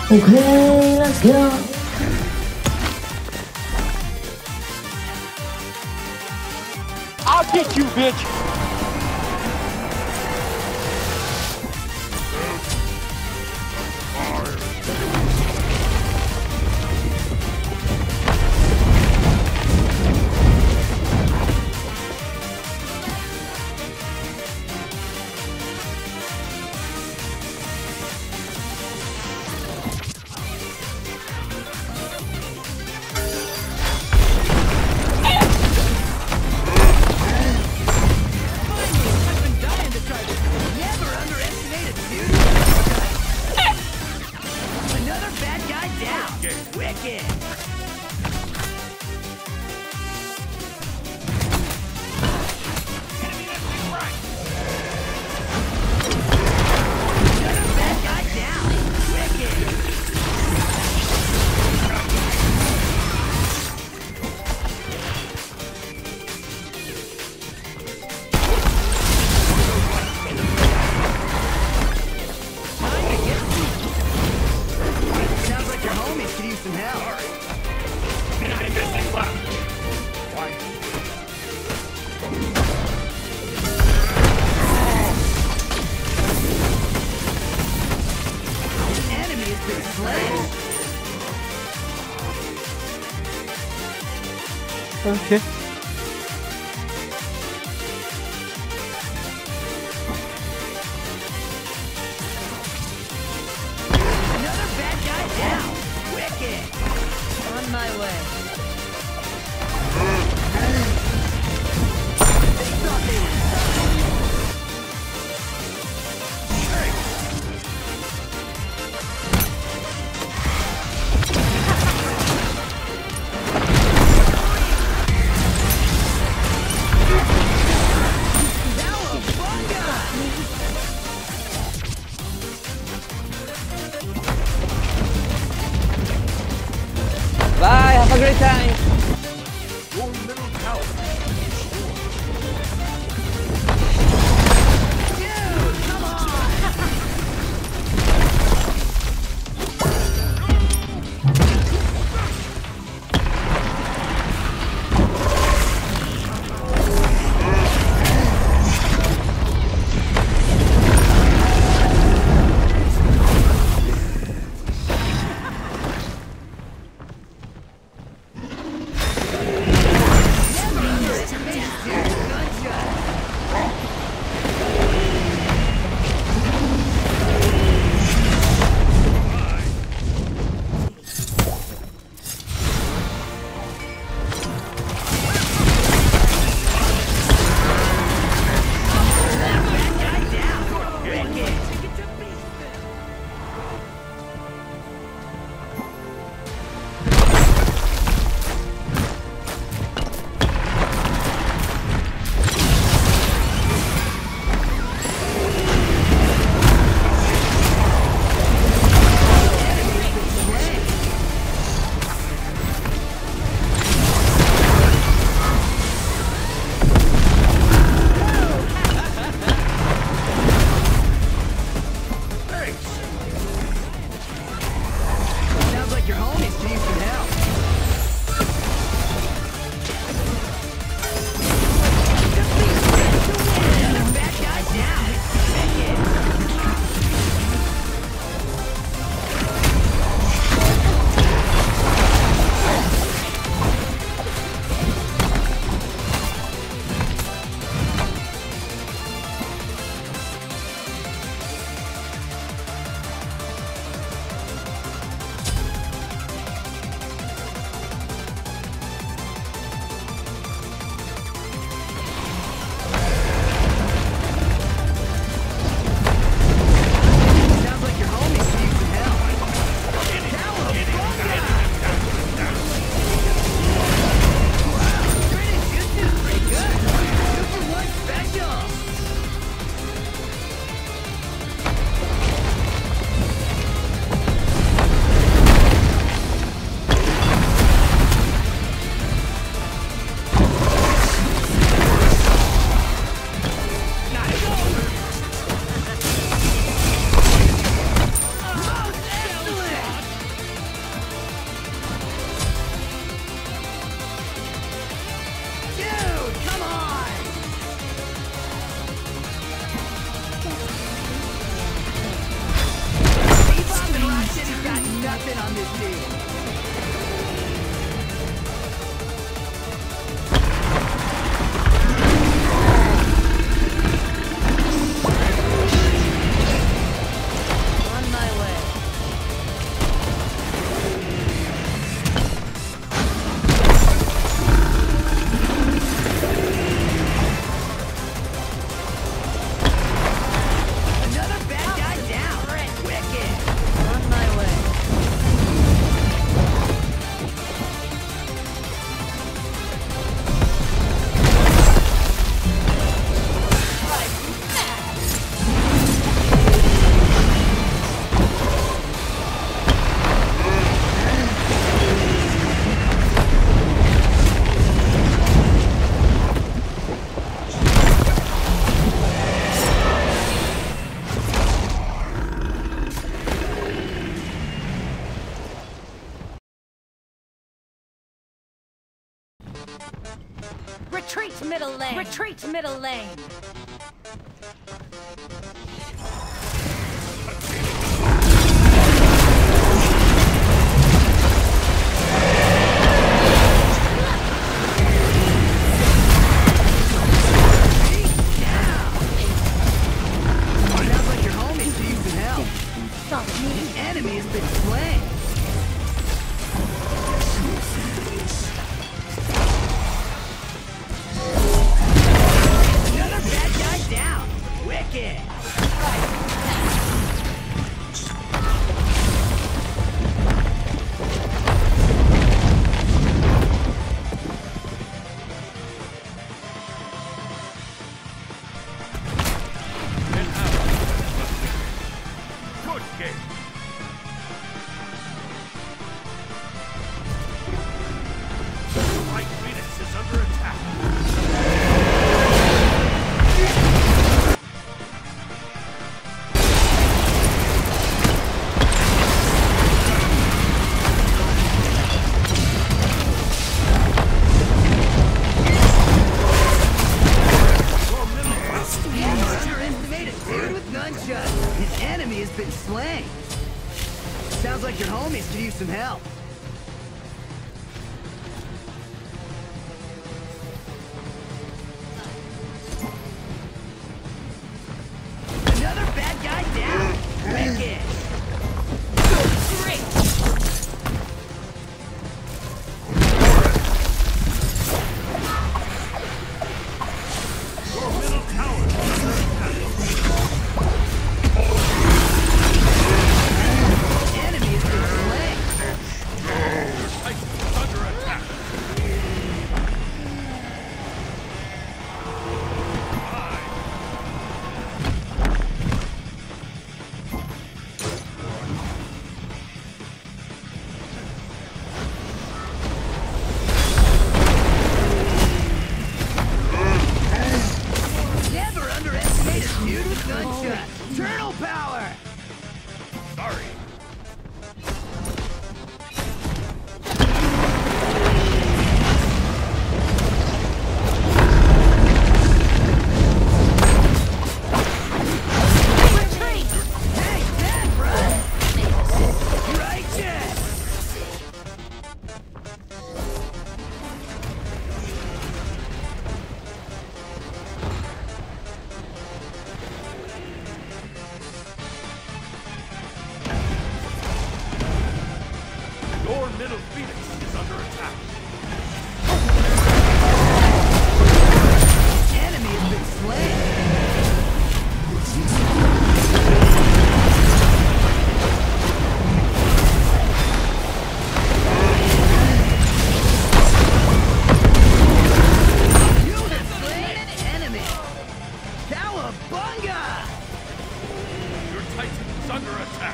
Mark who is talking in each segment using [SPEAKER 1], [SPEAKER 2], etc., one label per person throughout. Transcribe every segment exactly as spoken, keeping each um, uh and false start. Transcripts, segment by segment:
[SPEAKER 1] Okay, let's go.
[SPEAKER 2] I'll get you, bitch!
[SPEAKER 3] Okay.
[SPEAKER 4] Another bad guy down. Wicked. On my way. They thought they were
[SPEAKER 1] Retreat middle lane. Retreat middle lane.
[SPEAKER 4] Sounds like your homies could use some help. Another bad guy down. Wicked. Great.
[SPEAKER 2] Your middle tower is under attack.
[SPEAKER 4] Enemy is being slain.
[SPEAKER 2] Your Titan is under attack.
[SPEAKER 4] Never underestimate a feud with gunshots. Turtle power.
[SPEAKER 2] Sorry.
[SPEAKER 1] Retreat.
[SPEAKER 4] Hey, that, bro. Righteous.
[SPEAKER 2] Your middle Phoenix is under attack.
[SPEAKER 4] Enemy has been slain. You have slain an enemy. Cowabunga!
[SPEAKER 2] Your Titan is under attack.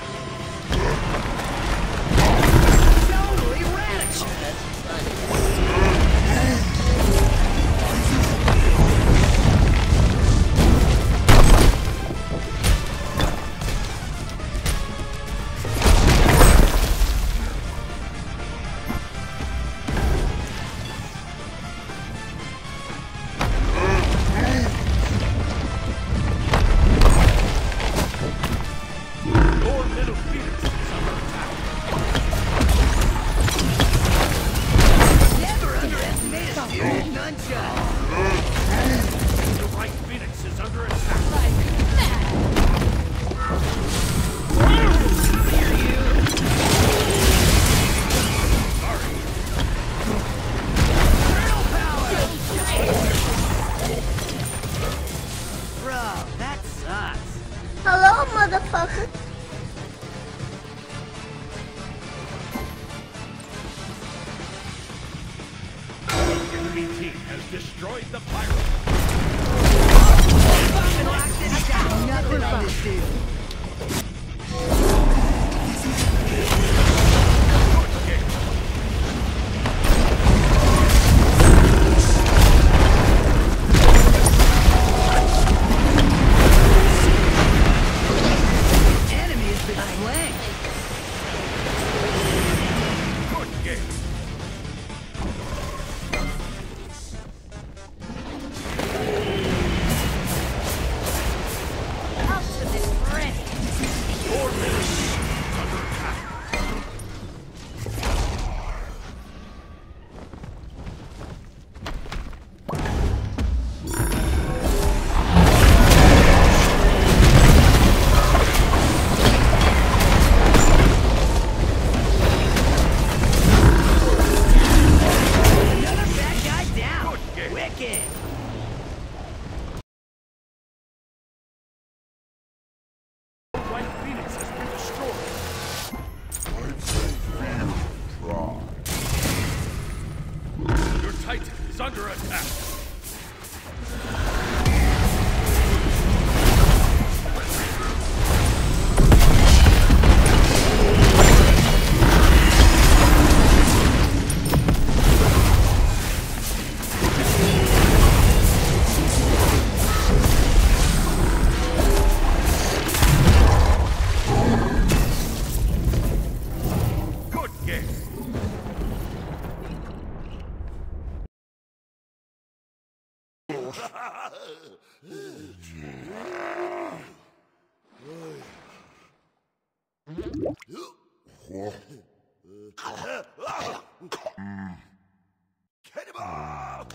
[SPEAKER 4] Totally radical.
[SPEAKER 2] Your middle Phoenix is under attack.
[SPEAKER 4] Never underestimate a feud with nunchucks.
[SPEAKER 2] The right Phoenix is under attack. Sorry.
[SPEAKER 4] Turtle power! Bro, that sucks.
[SPEAKER 3] Hello, motherfucker.
[SPEAKER 2] The enemy team has destroyed the pirate.
[SPEAKER 4] Nothing on this dude.
[SPEAKER 2] Good game.
[SPEAKER 4] Enemy has been slain.
[SPEAKER 2] Good game.
[SPEAKER 4] Wicked!
[SPEAKER 2] White Phoenix has been destroyed. Your Titan is under attack. Good game. Get him up!